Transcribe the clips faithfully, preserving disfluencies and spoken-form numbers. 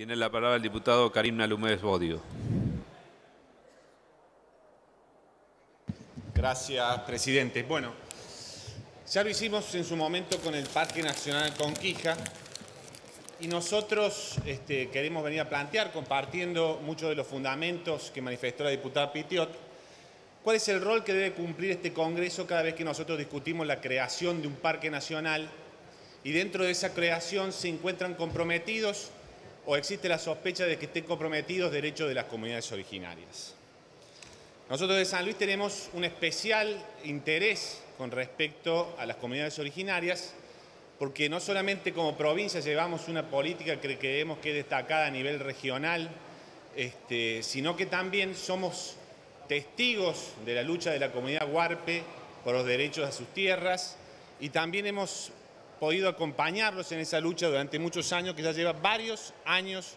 Tiene la palabra el diputado Karim Nalumez Bodio. Gracias, presidente. Bueno, ya lo hicimos en su momento con el Parque Nacional Conquija y nosotros este, queremos venir a plantear, compartiendo muchos de los fundamentos que manifestó la diputada Pitiot, cuál es el rol que debe cumplir este Congreso cada vez que nosotros discutimos la creación de un parque nacional y dentro de esa creación se encuentran comprometidos o existe la sospecha de que estén comprometidos derechos de las comunidades originarias. Nosotros de San Luis tenemos un especial interés con respecto a las comunidades originarias porque no solamente como provincia llevamos una política que creemos que es destacada a nivel regional, este, sino que también somos testigos de la lucha de la comunidad huarpe por los derechos a sus tierras y también hemos podido acompañarlos en esa lucha durante muchos años, que ya lleva varios años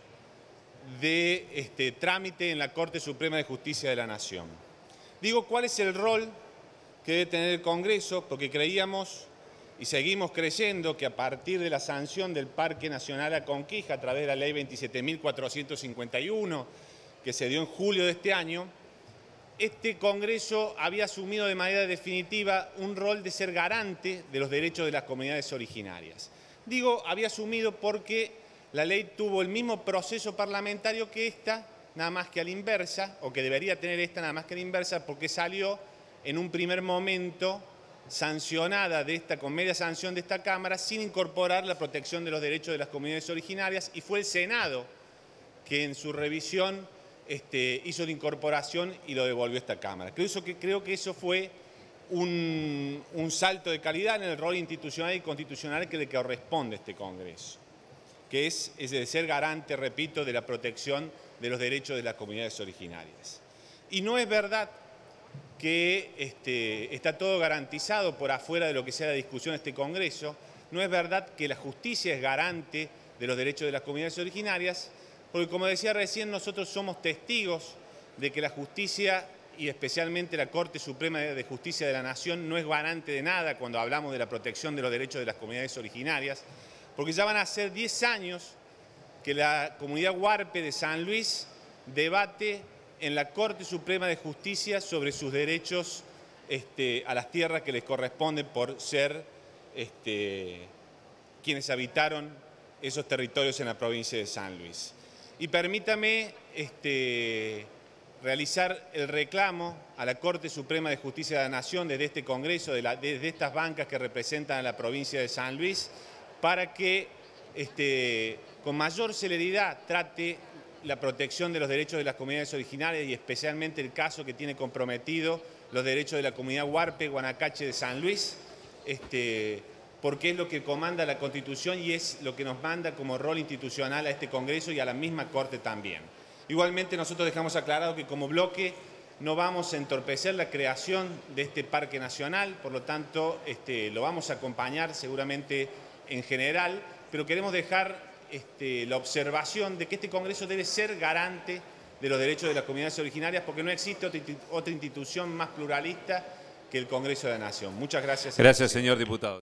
de este, trámite en la Corte Suprema de Justicia de la Nación. Digo, ¿cuál es el rol que debe tener el Congreso? Porque creíamos y seguimos creyendo que a partir de la sanción del Parque Nacional a Conquija a través de la Ley veintisiete mil cuatrocientos cincuenta y uno, que se dio en julio de este año, este Congreso había asumido de manera definitiva un rol de ser garante de los derechos de las comunidades originarias. Digo, había asumido porque la ley tuvo el mismo proceso parlamentario que esta, nada más que a la inversa, o que debería tener esta nada más que a la inversa, porque salió en un primer momento sancionada de esta, con media sanción de esta Cámara, sin incorporar la protección de los derechos de las comunidades originarias, y fue el Senado que en su revisión Este, hizo la incorporación y lo devolvió a esta Cámara. Creo, eso que, creo que eso fue un, un salto de calidad en el rol institucional y constitucional que le corresponde a este Congreso, que es, es de ser garante, repito, de la protección de los derechos de las comunidades originarias. Y no es verdad que este, está todo garantizado por afuera de lo que sea la discusión de este Congreso, no es verdad que la justicia es garante de los derechos de las comunidades originarias, porque como decía recién, nosotros somos testigos de que la justicia y especialmente la Corte Suprema de Justicia de la Nación no es garante de nada cuando hablamos de la protección de los derechos de las comunidades originarias, porque ya van a ser diez años que la comunidad huarpe de San Luis debate en la Corte Suprema de Justicia sobre sus derechos este, a las tierras que les corresponden por ser este, quienes habitaron esos territorios en la provincia de San Luis. Y permítame este, realizar el reclamo a la Corte Suprema de Justicia de la Nación desde este Congreso, de la, desde estas bancas que representan a la provincia de San Luis, para que este, con mayor celeridad trate la protección de los derechos de las comunidades originarias y especialmente el caso que tiene comprometido los derechos de la comunidad huarpe guanacache de San Luis, este, porque es lo que comanda la Constitución y es lo que nos manda como rol institucional a este Congreso y a la misma Corte también. Igualmente nosotros dejamos aclarado que como bloque no vamos a entorpecer la creación de este Parque Nacional, por lo tanto este, lo vamos a acompañar seguramente en general, pero queremos dejar este, la observación de que este Congreso debe ser garante de los derechos de las comunidades originarias porque no existe otra institución más pluralista que el Congreso de la Nación. Muchas gracias. Gracias, señor diputado.